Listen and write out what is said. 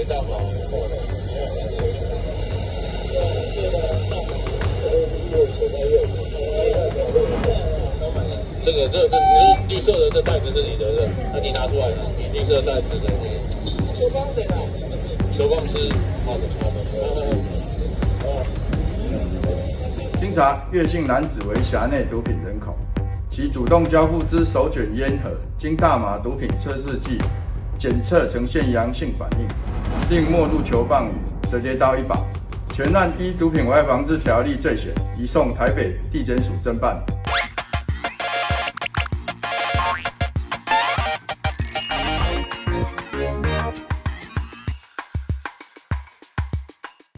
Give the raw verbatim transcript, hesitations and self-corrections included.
大麻。这个这个是绿绿色的，这袋子是你的，这那你拿出来，你绿色袋子的。球棒谁的？球棒是他的，他的。 经查，岳姓男子为辖内毒品人口，其主动交付之手卷烟盒，经大麻毒品测试剂检测呈现阳性反应，另没入球棒与折叠刀一把。全案依毒品危害防治条例罪嫌，移送台北地检署侦办。